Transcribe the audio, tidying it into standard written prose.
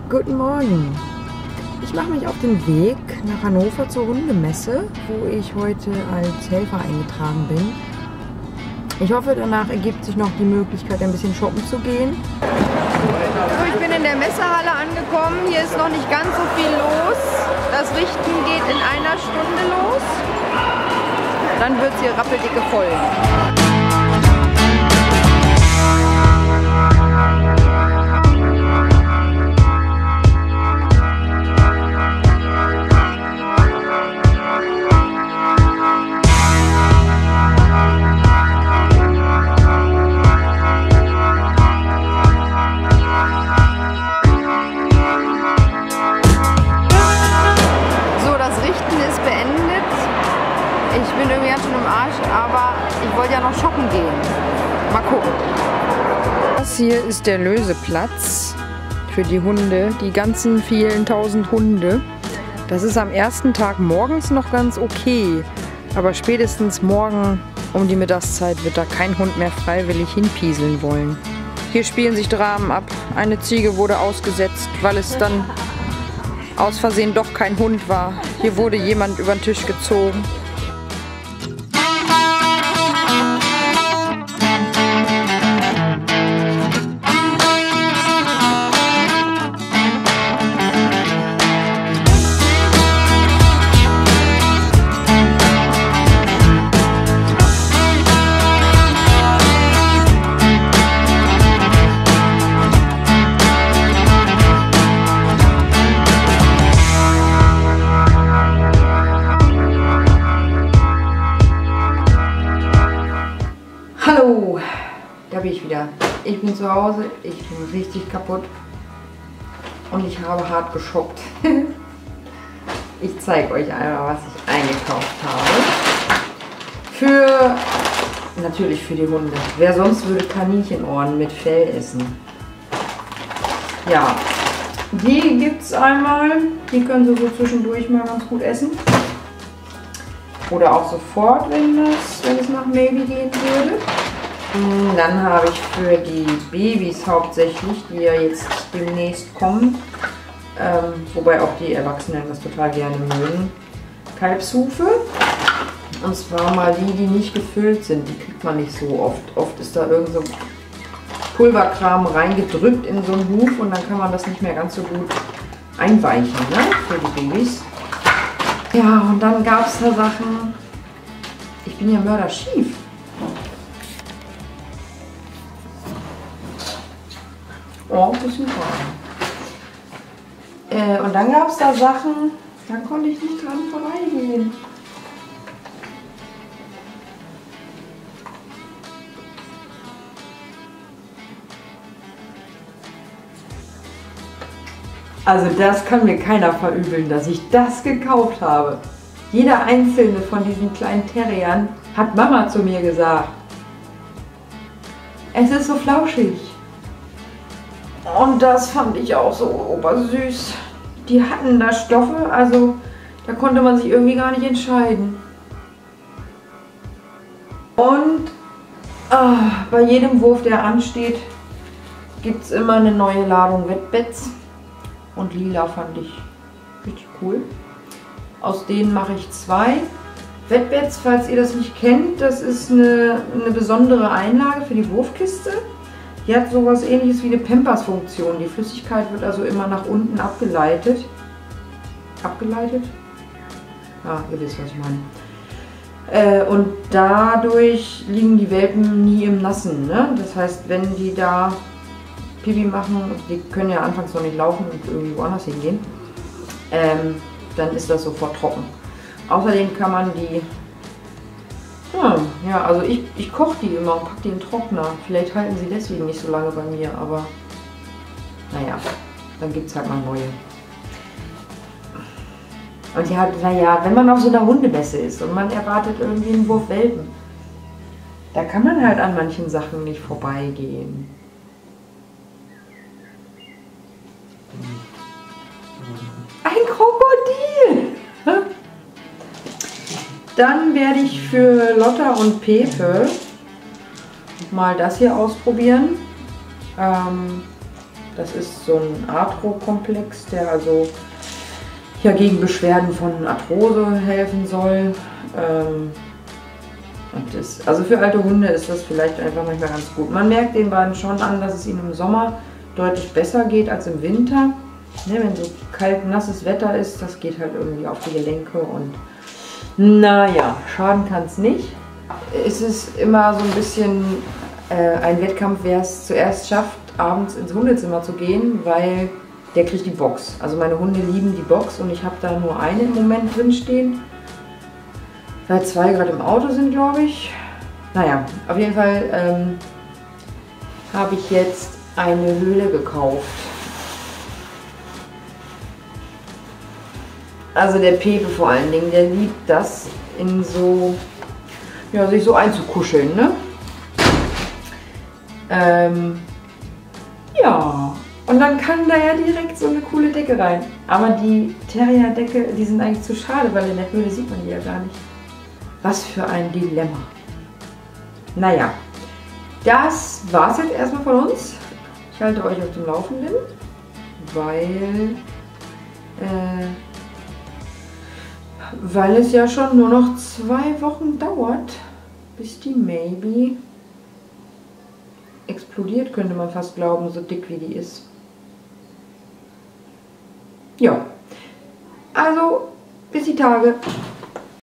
Guten Morgen. Ich mache mich auf den Weg nach Hannover zur Hundemesse, wo ich heute als Helfer eingetragen bin. Ich hoffe, danach ergibt sich noch die Möglichkeit, ein bisschen shoppen zu gehen. So, ich bin in der Messehalle angekommen. Hier ist noch nicht ganz so viel los. Das Richten geht in einer Stunde los. Dann wird es hier rappeldicke voll. Ich bin irgendwie ganz schön im Arsch, aber ich wollte ja noch shoppen gehen. Mal gucken. Das hier ist der Löseplatz für die Hunde, die ganzen vielen tausend Hunde. Das ist am ersten Tag morgens noch ganz okay, aber spätestens morgen um die Mittagszeit wird da kein Hund mehr freiwillig hinpieseln wollen. Hier spielen sich Dramen ab. Eine Ziege wurde ausgesetzt, weil es dann aus Versehen doch kein Hund war. Hier wurde jemand über den Tisch gezogen. Hallo, da bin ich wieder. Ich bin zu Hause, ich bin richtig kaputt und ich habe hart geshoppt. Ich zeige euch einmal, was ich eingekauft habe. Natürlich für die Hunde. Wer sonst würde Kaninchenohren mit Fell essen? Ja, die gibt es einmal. Die können Sie so zwischendurch mal ganz gut essen. Oder auch sofort, wenn es nach Baby gehen würde. Dann habe ich für die Babys hauptsächlich, die ja jetzt demnächst kommen, wobei auch die Erwachsenen das total gerne mögen, Kalbshufe. Und zwar mal die nicht gefüllt sind. Die kriegt man nicht so oft. Oft ist da irgend so Pulverkram reingedrückt in so einen Huf und dann kann man das nicht mehr ganz so gut einweichen, ne, für die Babys. Ja, und dann gab es da Sachen, ich bin ja mörderschief. Oh, ein bisschen fahren. Und dann gab es da Sachen, da konnte ich nicht dran vorbeigehen. Also das kann mir keiner verübeln, dass ich das gekauft habe. Jeder einzelne von diesen kleinen Terriern hat Mama zu mir gesagt. Es ist so flauschig. Und das fand ich auch so obersüß. Die hatten da Stoffe, also da konnte man sich irgendwie gar nicht entscheiden. Und bei jedem Wurf, der ansteht, gibt es immer eine neue Ladung Wettbets. Und lila fand ich richtig cool. Aus denen mache ich 2. Wettbets, falls ihr das nicht kennt, das ist eine besondere Einlage für die Wurfkiste. Die hat sowas Ähnliches wie eine Pampers-Funktion. Die Flüssigkeit wird also immer nach unten abgeleitet. Abgeleitet? Ja, ihr wisst, was ich meine. Und dadurch liegen die Welpen nie im Nassen, ne? Das heißt, wenn die da Pipi machen, die können ja anfangs noch nicht laufen und irgendwie woanders hingehen, dann ist das sofort trocken. Außerdem kann man die, ja, also ich koche die immer und packe die in den Trockner. Vielleicht halten sie deswegen nicht so lange bei mir, aber naja, dann gibt es halt mal neue. Und ja, naja, wenn man auf so einer Hundemesse ist und man erwartet irgendwie einen Wurf Welpen, da kann man halt an manchen Sachen nicht vorbeigehen. Ein Krokodil! Dann werde ich für Lotta und Pepe mal das hier ausprobieren. Das ist so ein Arthro-Komplex, der also ja gegen Beschwerden von Arthrose helfen soll. Also für alte Hunde ist das vielleicht einfach manchmal ganz gut. Man merkt den beiden schon an, dass es ihnen im Sommer deutlich besser geht als im Winter. Ne, wenn so kalt, nasses Wetter ist, das geht halt irgendwie auf die Gelenke und naja, schaden kann es nicht. Es ist immer so ein bisschen ein Wettkampf, wer es zuerst schafft, abends ins Hundezimmer zu gehen, weil der kriegt die Box. Also meine Hunde lieben die Box und ich habe da nur eine im Moment drin stehen, weil 2 gerade im Auto sind, glaube ich. Naja, auf jeden Fall habe ich jetzt eine Höhle gekauft. Also der Pepe vor allen Dingen, der liebt das, in so, ja, sich so einzukuscheln, ne? Ja, und dann kann da ja direkt so eine coole Decke rein. Aber die Terrier-Decke, die sind eigentlich zu schade, weil in der Höhle sieht man die ja gar nicht. Was für ein Dilemma. Naja, das war's jetzt erstmal von uns. Ich halte euch auf dem Laufenden, weil es ja schon nur noch 2 Wochen dauert, bis die Maybe explodiert, könnte man fast glauben, so dick wie die ist. Ja, also bis die Tage.